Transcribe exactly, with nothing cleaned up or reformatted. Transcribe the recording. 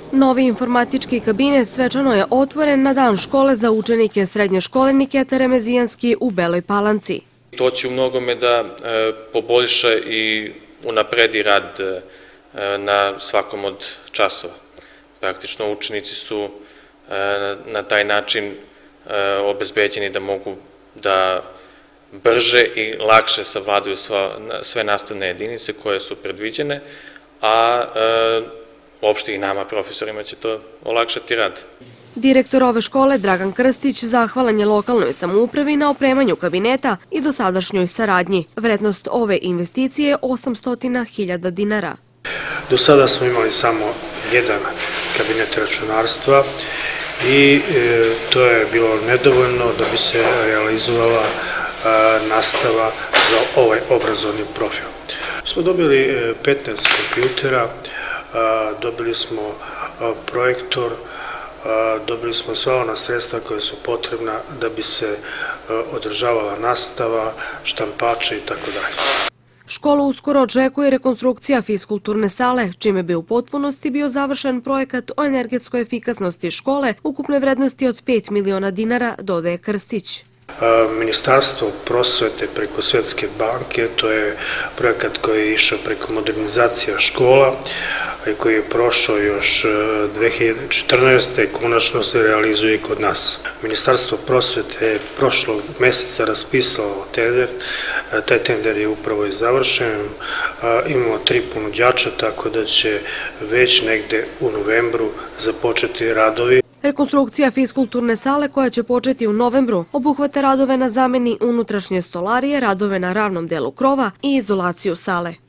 Novi informatički kabinet svečano je otvoren na dan škole za učenike srednje škole Niketa Remezijanski u Beloj Palanci. To će u mnogome da poboljša i unapredi rad na svakom od časova. Praktično učenici su na taj način obezbeđeni da mogu da brže i lakše savladaju sve nastavne jedinice koje su predviđene, a uopšte i nama, profesorima, će to olakšati rad. Direktor ove škole, Dragan Krstić, zahvalan je lokalnoj samoupravi na opremanju kabineta i dosadašnjoj saradnji. Vrednost ove investicije je osamsto hiljada dinara. Do sada smo imali samo jedan kabinet računarstva i to je bilo nedovoljno da bi se realizovala nastava za ovaj obrazovni profil. Smo dobili petnaest kompjutera, dobili smo projektor, dobili smo sva ona sredstva koja su potrebna da bi se održavala nastava, štampače i tako dalje. Školu uskoro očekuje rekonstrukcija fiskulturne sale, čime bi u potpunosti bio završen projekat o energetskoj efikasnosti škole ukupne vrednosti od pet miliona dinara, dodaje Krstić. Ministarstvo prosvete preko Svetske banke, to je projekat koji je išao preko modernizacija škola i koji je prošao još dve hiljade četrnaeste. i konačno se realizuje i kod nas. Ministarstvo prosvete je prošlog meseca raspisalo tender, taj tender je upravo i završen, imamo tri ponuđača, tako da će već negde u novembru započeti radovi. Rekonstrukcija fiskulturne sale koja će početi u novembru obuhvata radove na zameni unutrašnje stolarije, radove na ravnom delu krova i izolaciju sale.